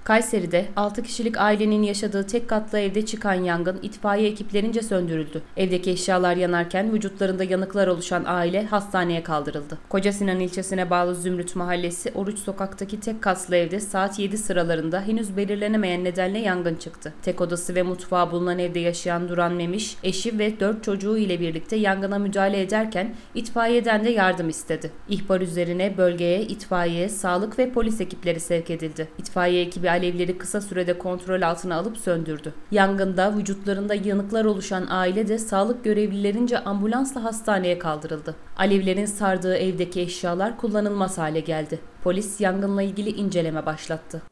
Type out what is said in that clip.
Kayseri'de 6 kişilik ailenin yaşadığı tek katlı evde çıkan yangın itfaiye ekiplerince söndürüldü. Evdeki eşyalar yanarken vücutlarında yanıklar oluşan aile hastaneye kaldırıldı. Kocasinan ilçesine bağlı Zümrüt Mahallesi Oruç Sokak'taki tek katlı evde saat 7 sıralarında henüz belirlenemeyen nedenle yangın çıktı. Tek odası ve mutfağı bulunan evde yaşayan Duran Memiş, eşi ve 4 çocuğu ile birlikte yangına müdahale ederken itfaiyeden de yardım istedi. İhbar üzerine bölgeye itfaiye, sağlık ve polis ekipleri sevk edildi. İtfaiye ekibi alevleri kısa sürede kontrol altına alıp söndürdü. Yangında vücutlarında yanıklar oluşan aile de sağlık görevlilerince ambulansla hastaneye kaldırıldı. Alevlerin sardığı evdeki eşyalar kullanılmaz hale geldi. Polis yangınla ilgili inceleme başlattı.